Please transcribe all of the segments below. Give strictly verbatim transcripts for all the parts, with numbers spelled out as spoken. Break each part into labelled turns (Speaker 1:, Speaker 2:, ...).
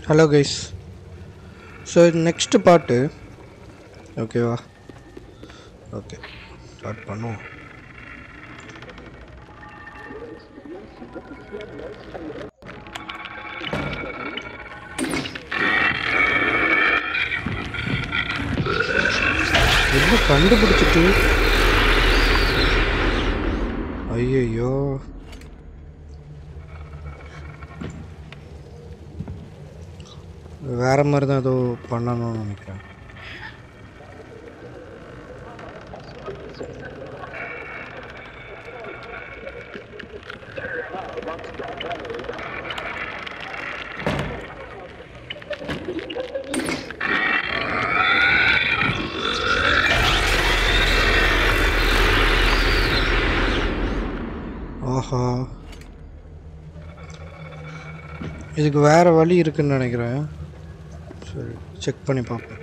Speaker 1: Hello guys. So next part okay va okay start பண்ணுவோம். என்ன கண்டுபிடிச்சிட்டு ஐயோ வேற மாதிரி தான் ஏதோ பண்ணணும்னு நினைக்கிறேன். ஆஹா, இதுக்கு வேற வழி இருக்குன்னு நினைக்கிறேன். சரி, செக் பண்ணி பார்ப்போம்.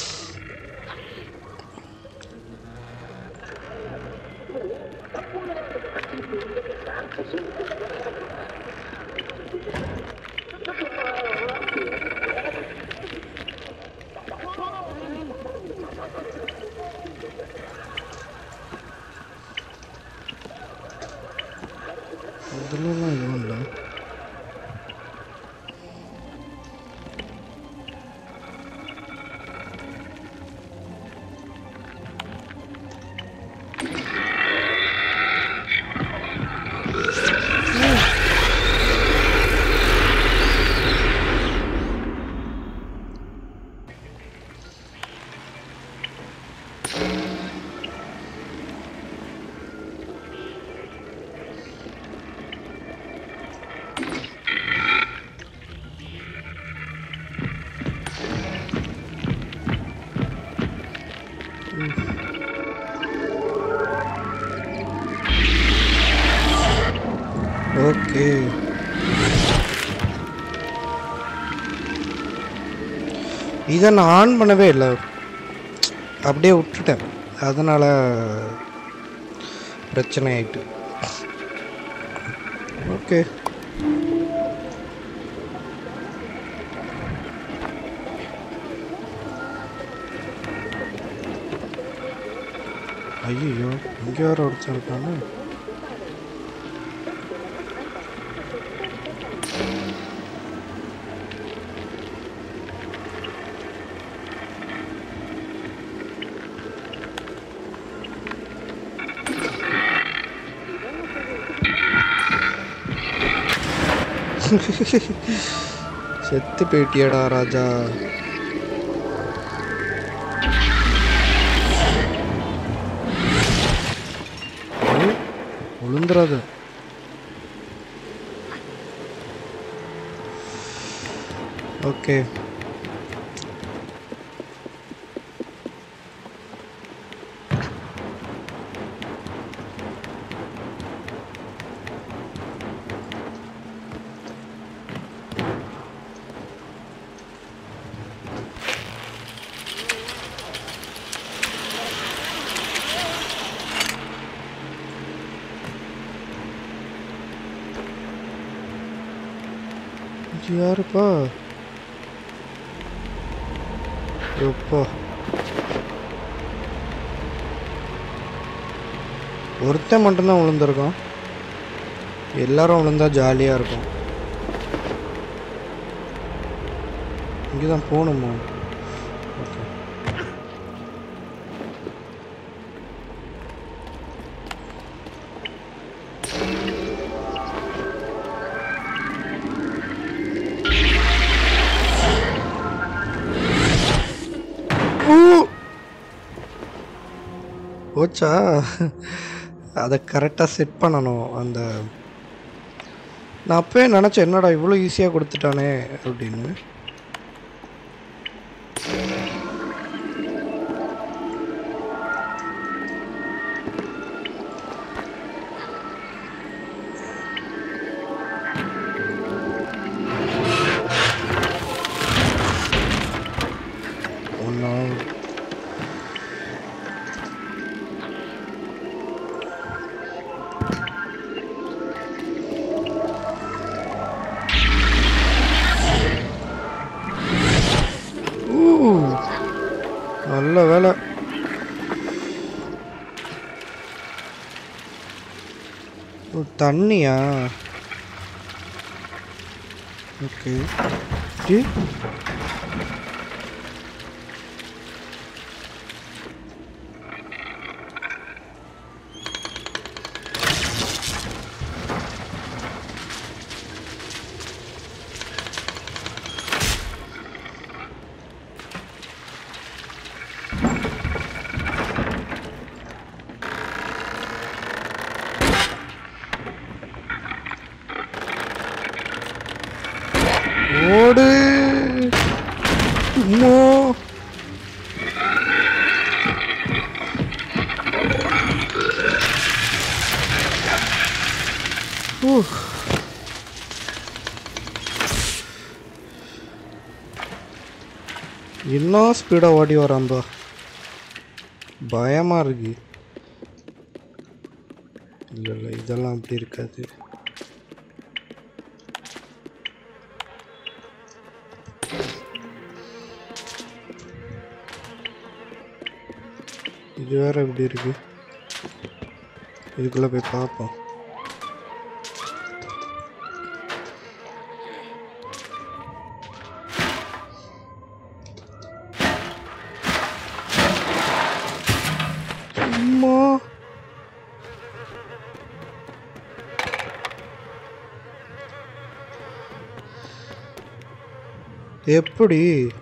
Speaker 1: இதெல்லாம் எதுவும் இல்லை. ஓகே, இதை நான் ஆன் பண்ணவே இல்லை, அப்படியே விட்டுட்டேன். அதனால் பிரச்சனை ஆயிட்டு. ஓகே, ஐயோ இங்கே வர ஒருத்தன் இருக்கானே. செத்து போயிட்டியடா ராஜா. உளுந்துராது. ஓகே, யாருப்பா? எப்பா ஒருத்தன் மட்டும்தான் விழுந்திருக்கான். எல்லாரும் விழுந்தா ஜாலியாக இருக்கும். இங்கே தான் போகணுமா? ஓகே, போச்சா? அதை கரெக்டாக செட் பண்ணணும். அந்த நான் அப்பவே நினச்சேன், என்னடா இவ்வளோ ஈஸியாக கொடுத்துட்டானே அப்படின்னு. ஒன்றும் நல்ல வேலை. தண்ணியா? ஓகே. ஜி ஓடு. அம்மா. என்ன ஸ்பீடா ஓடி வரான்பா, பயமா இருக்கு. இல்ல இல்ல இதெல்லாம் அப்படி இருக்காது. இது வேற எப்படி இருக்கு, இதுக்குள்ள போய் பார்ப்போம். அம்மா. எப்படி?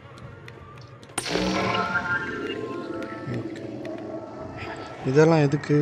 Speaker 1: இதெல்லாம் எதுக்கு?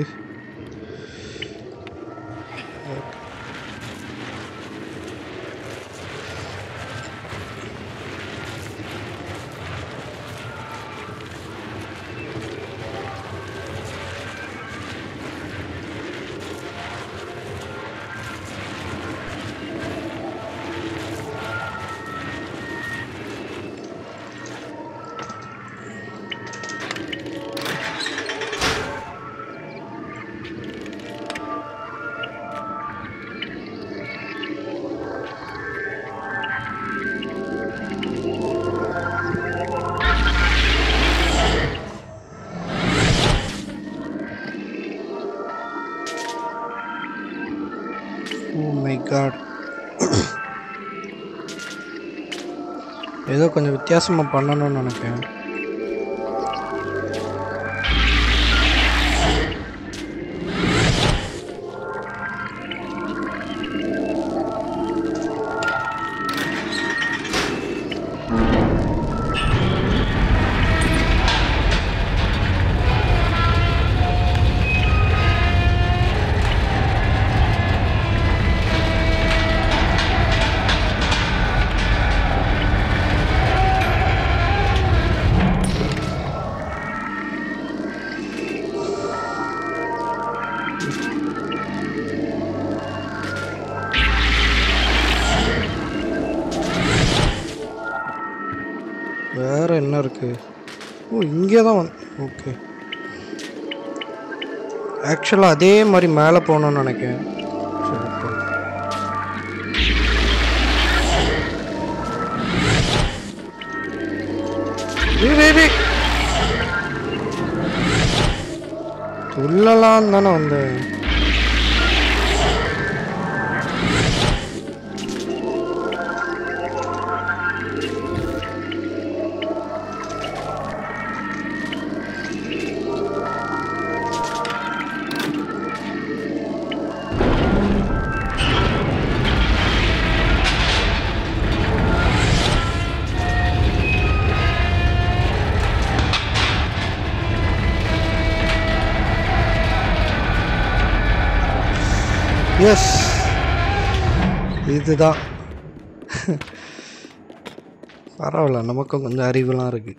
Speaker 1: ஏதோ கொஞ்சம் வித்தியாசமா பண்ணணும்னு நினைக்கிறேன். வேற என்ன இருக்கு? ஓ இங்கே தான் வந்து ஓகே. ஆக்சுவலாக அதே மாதிரி மேலே போகணும்னு நினைக்கிறேன். உள்ளலாம் தானே வந்து எஸ் இதுதான். பரவாயில்ல, நமக்கும் கொஞ்சம் அறிவுலாம் இருக்கு.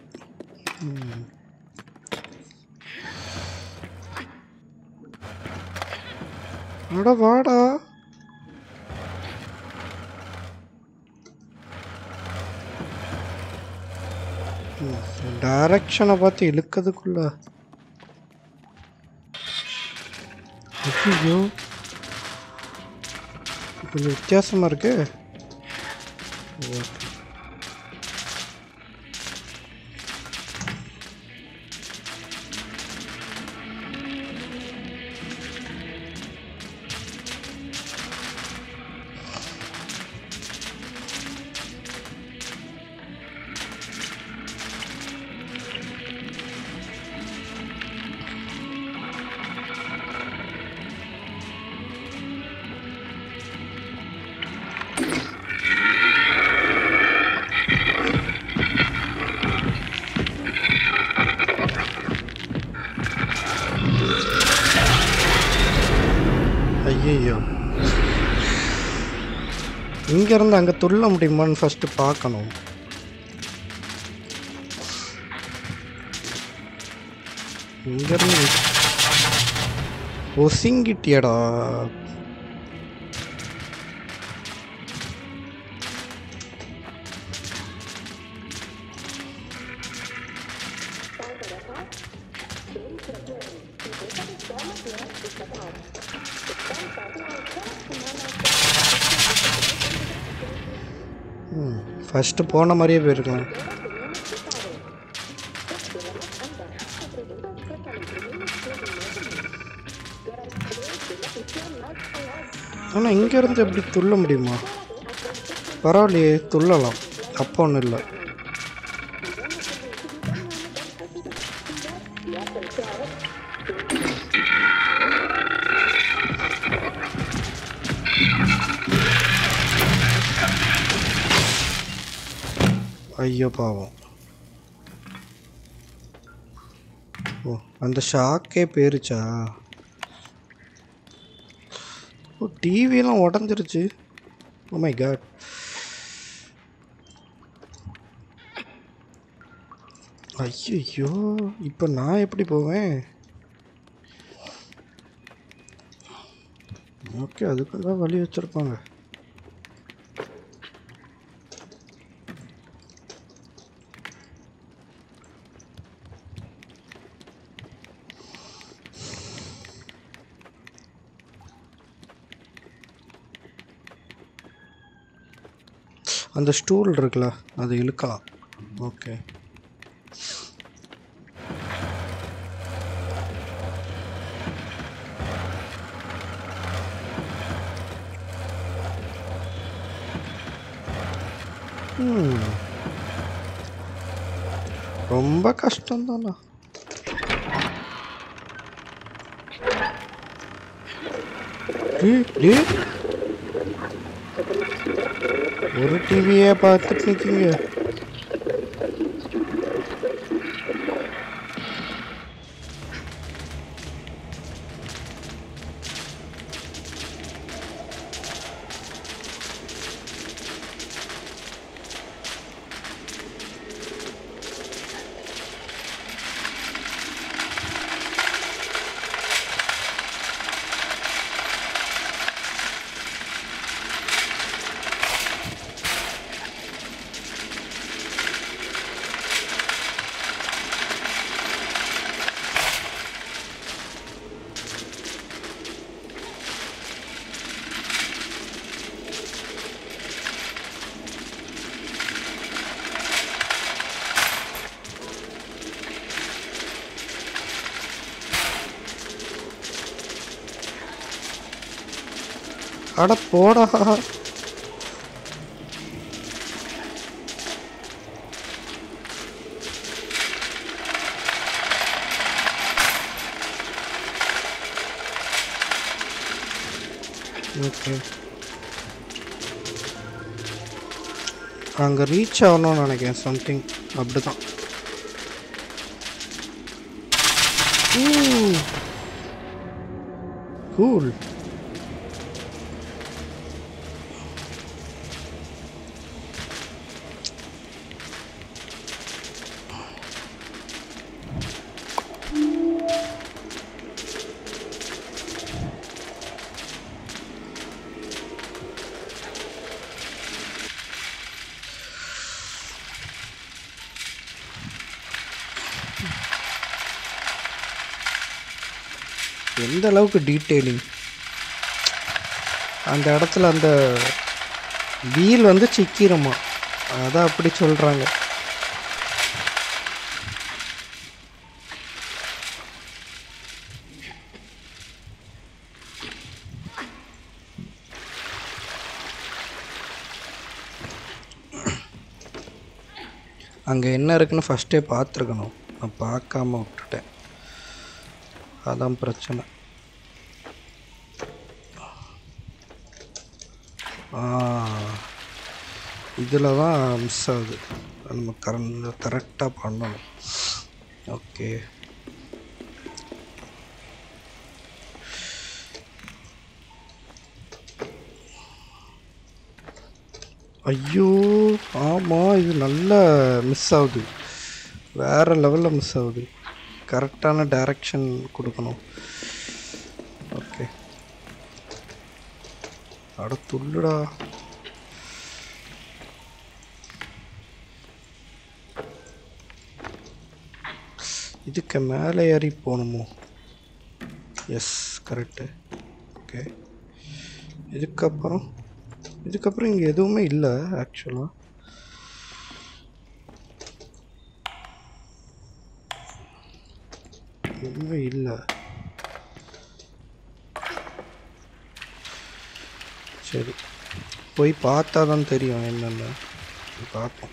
Speaker 1: அட வாடா. டைரக்ஷனை பார்த்து இழுக்கிறதுக்குள்ள ஐயோ கொஞ்சம் வித்தியாசமா இருக்கு. ஐயோ, இங்கேருந்து அங்கே துள்ள முடியுமான்னு ஃபஸ்ட்டு பார்க்கணும். இங்கேருந்து ஒசிங்கிட்டியடா. ஃபஸ்ட்டு போன மாதிரியே போயிருக்கலாம். ஆனால் இங்கேருந்து எப்படி துள்ள முடியுமா? பரவாயில்லையே, துள்ளலாம், அப்போ ஒன்றும் இல்லை. ஐயோ பாவம். ஓ, அந்த ஷாக்கே போயிருச்சா? ஓ, டிவியெல்லாம் உடஞ்சிருச்சு. Oh my god. ஐயோ, இப்போ நான் எப்படி போவேன்? ஓகே, அதுக்கு தான் வழி வச்சுருப்பாங்க. அந்த ஸ்டூல் இருக்குல்ல, அது இழுக்கலாம். ஓகே, ரொம்ப கஷ்டம்தானா? ஒரு டிவியே பார்த்துட்டு நிற்கிங்க. அட போடா. ஓகே, அங்கே ரீச் ஆகணும்னு நினைக்கிறேன். சம்திங் அப்படிதான். கூல். எந்த அளவுக்கு டீட்டெயிலிங் அந்த இடத்துல. அந்த வீல் வந்து சிக்கிரமா, அதான் அப்படி சொல்கிறாங்க. அங்கே என்ன இருக்குன்னு ஃபஸ்ட்டே பார்த்துருக்கணும், நான் பார்க்காம விட்டுட்டேன், அதான் பிரச்சனை. இதில் தான் மிஸ் ஆகுது, நம்ம கரெக்ட் கரெக்டாக பண்ணணும். ஓகே, ஐயோ ஆமாம், இது நல்லா மிஸ் ஆகுது, வேறு லெவலில் மிஸ் ஆகுது. கரெக்டான டைரக்ஷன் கொடுக்கணும். ஓகே, அட துள்ளுடா. இதுக்கு மேலே ஏறி போகணுமோ? S, correct. ஓகே, இதுக்கப்புறம் இதுக்கப்புறம் இங்கே எதுவுமே இல்லை ஆக்சுவலாக. எதுவுமே இல்லை. சரி, போய் பார்த்தா தான் தெரியும் என்னென்ன. பார்ப்போம்.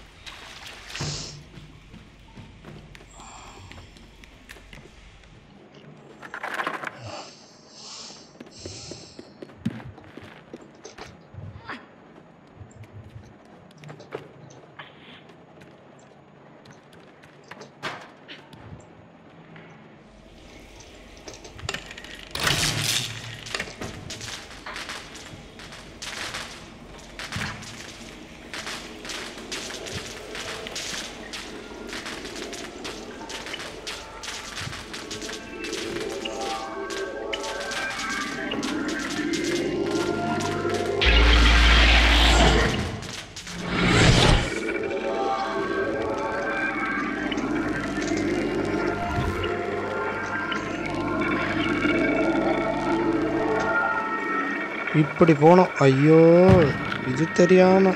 Speaker 1: இப்படி போனோம். ஐயோ, இது தெரியாம.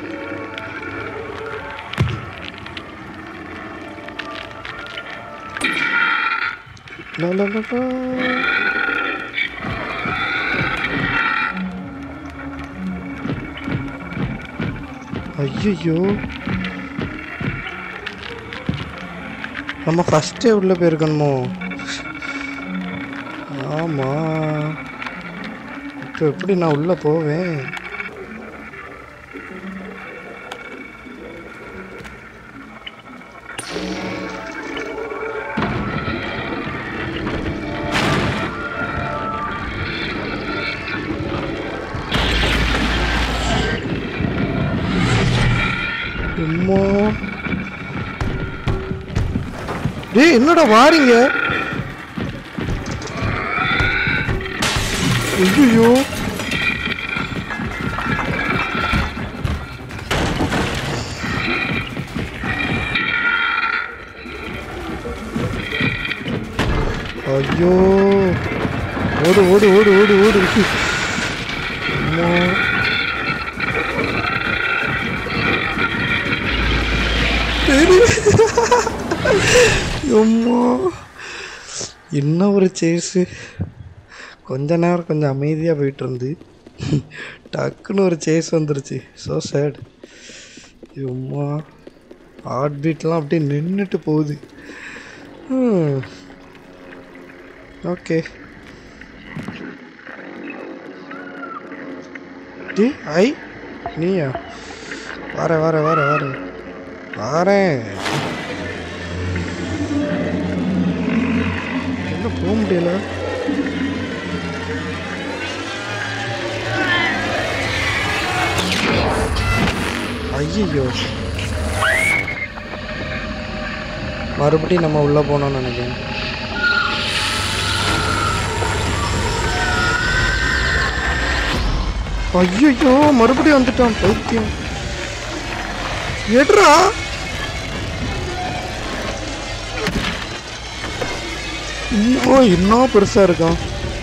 Speaker 1: ஐயோ, நம்ம ஃபர்ஸ்டே உள்ள போயிருக்கணுமோ? ஆமா, இப்போ எப்படி நான் உள்ள போவேன்? டேய், என்னடா வாரீங்க? ஐயோ, ஐயோ, ஓடு ஓடு ஓடு ஓடு ஓடு. அம்மா, என்ன ஒரு சேஸு. கொஞ்ச நேரம் கொஞ்சம் அமைதியாக போயிட்டு இருந்து டக்குன்னு ஒரு சேஸ் வந்துருச்சு. So sad. அம்மா, ஹார்ட் பீட்லாம் அப்படியே நின்றுட்டு போகுது. ஓகே, டி ஐ நீயா? வர வர வர வர வரேன். என்ன போக முடியல? ஐயோ, மறுபடியும் நம்ம உள்ளே போனோம்னு நினைக்கிறேன். ஐயோ, மறுபடியும் வந்துட்டான் பைத்தியம். எடுறா. இன்னும் இன்னும் பெருசா இருக்கான்.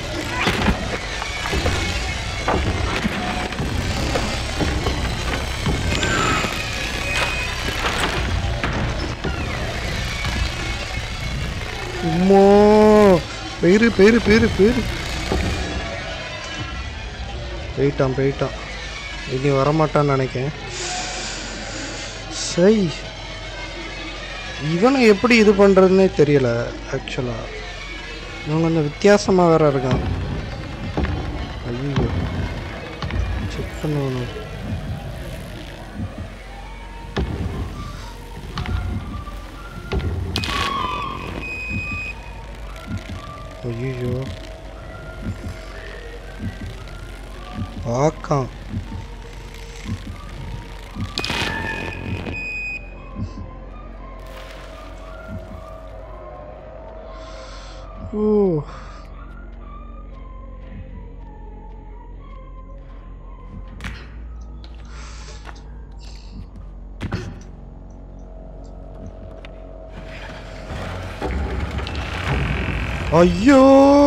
Speaker 1: அம்மா, பேரு பேரு பேரு பேரு போயிட்டான் போயிட்டான். இனி வரமாட்டான்னு நினைக்கிறேன். சரி, இவனை எப்படி இது பண்ணுறதுன்னே தெரியல ஆக்சுவலாக. இவன் கொஞ்சம் வித்தியாசமாக வேற இருக்கான். ஐயோ, செக் பண்ணணும். ஐயோ, ஆக்கான். ஓ ஐயோ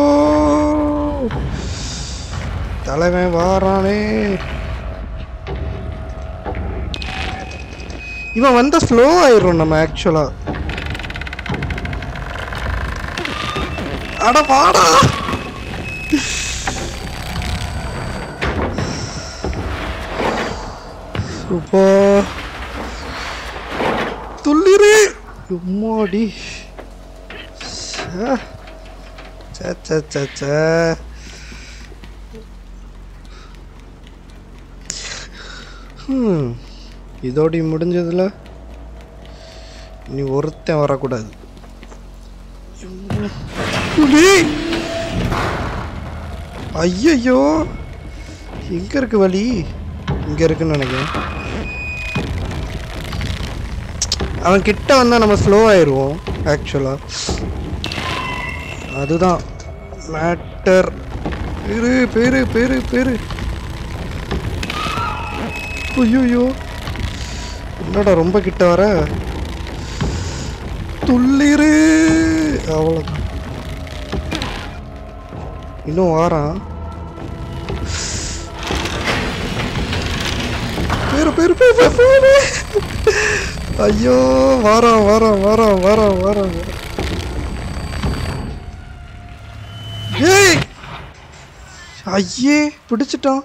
Speaker 1: தலைவன் வாரானே. இவன் வந்தா ஸ்லோ ஆயிரும் நம்ம ஆக்சுவலா. அட வாடா. சூப்பர் துள்ளிரு உம்மாடி. சே சே சே சே ம் இதோடி முடிஞ்சதுல நீ ஒருத்தன் வரக்கூடாது. ஐயோ எங்க இருக்கு வழி? இங்க இருக்குன்னு நினைக்கிறேன். அவன் கிட்ட வந்தா நம்ம ஸ்லோ ஆயிடுவோம் ஆக்சுவலா. அதுதான் மேட்டர். பேரு பேரு பேரு பேரு ஐயோ என்னடா ரொம்ப கிட்ட வர. துள்ளிரு அவ்வளோதான். இன்னும் வாரான். பேரு பேரு பேரு பேரு ஐயோ வாரான் வாரான் வாரான் வாரான் வாரான். ஏய் ஐயே பிடிச்சிட்டான்.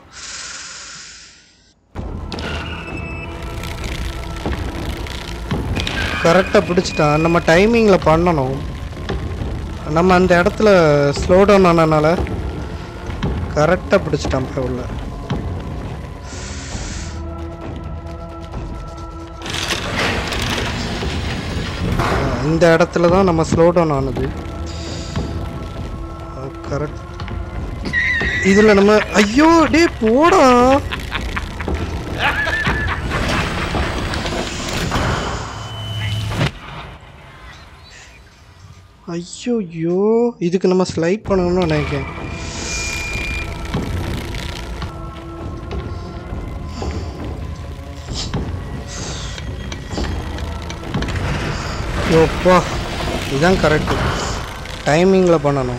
Speaker 1: கரெக்டாக பிடிச்சிட்டான். நம்ம டைமிங்கில் பண்ணணும். நம்ம அந்த இடத்துல ஸ்லோ டவுன் ஆனதுனால கரெக்டாக பிடிச்சிட்டான். உள்ள இந்த இடத்துல தான் நம்ம ஸ்லோ டவுன் ஆனது. கரெக்ட். இதில் நம்ம ஐயோ டே போடா. ஐயோ ஐயோ இதுக்கு நம்ம ஸ்லைட் பண்ணணும்னு நினைக்கிறேன். யோப்பா இதுதான் கரெக்டு. டைமிங்கில் பண்ணணும்.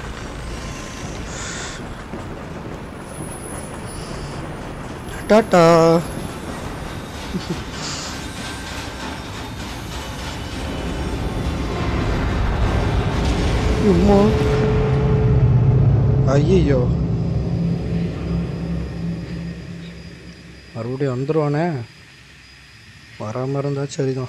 Speaker 1: டாட்டா. ஐயோ மறுபடியும் வந்துடுவானே. வராமல் இருந்தா சரிதான்.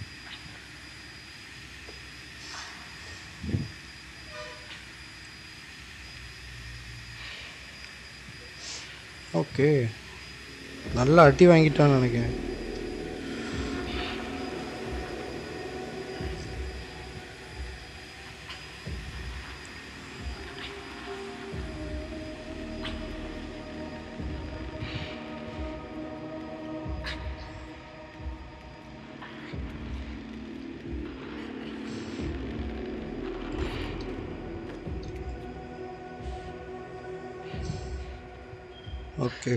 Speaker 1: ஓகே நல்லா அடி வாங்கிட்டான்னு நினைக்கிறேன். ஓகே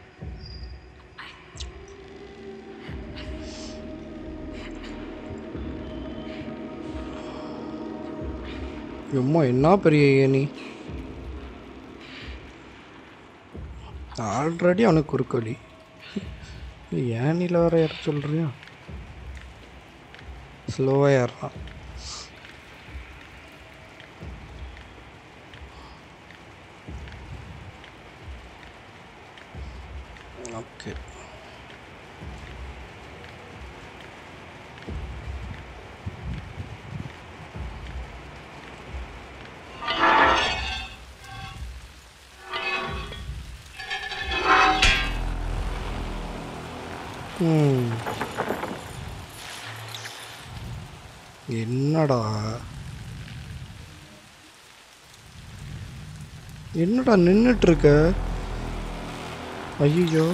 Speaker 1: எம்மா என்ன பெரிய ஏனி. ஆல்ரெடி அவனுக்கு குறுக்கோடி. ஏனியில் வர ஏற சொல்கிறியா? ஸ்லோவாக ஏறான். ஓகே என்னடா என்னடா நின்றுட்டு இருக்க? ஐயோ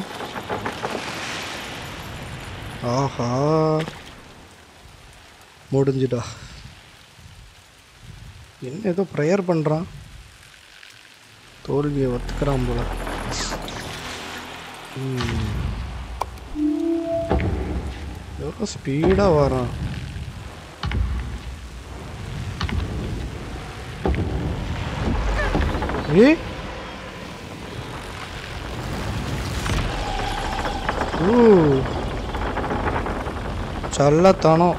Speaker 1: ஆஹா முடிஞ்சுடா. என்ன ஏதோ ப்ரேயர் பண்ணுறான். தோல்வியை ஒத்துக்கிறான் போல. எவ்வளோ ஸ்பீடாக வரான். ஏ ஓ சல்லத்தானோ.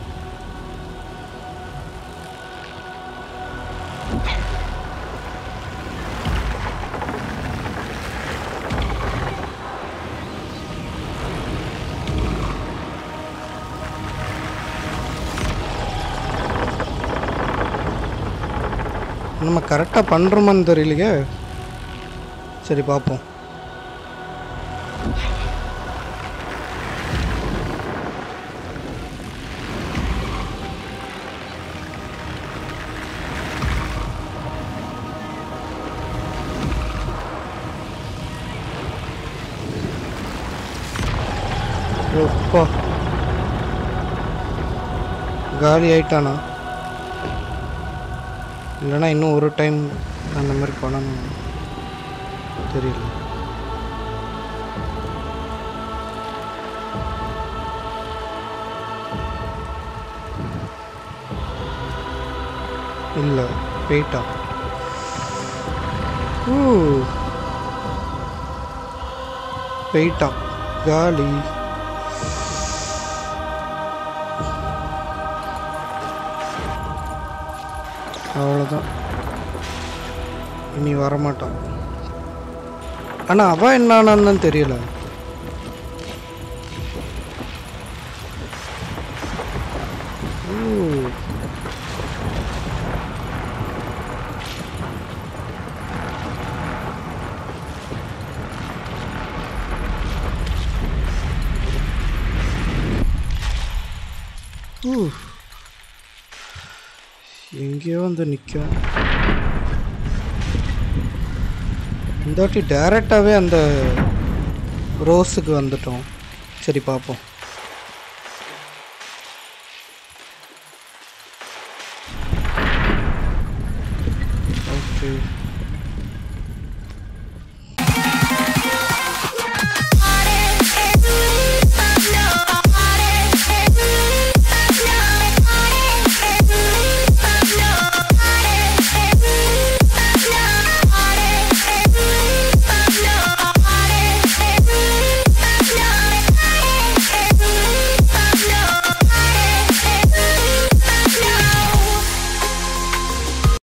Speaker 1: நம்ம கரெக்டாக பண்ணுறோமான்னு தெரியலையே. சரி பார்ப்போம். ஓப்பா காலி ஆயிட்டானா? இல்லைனா இன்னும் ஒரு டைம் அந்த மாதிரி பண்ணணும் தெரியல. இல்லை போயிட்டான். ஓ போயிட்டான் காலி. அவ்வளோதான், இனி வரமாட்டான். ஆனால் அவன் என்னான்னு தெரியல. எங்கேயோ வந்து நிற்க. இந்த வாட்டி டைரெக்டாகவே அந்த ரோஸுக்கு வந்துட்டோம். சரி பார்ப்போம். ஓகே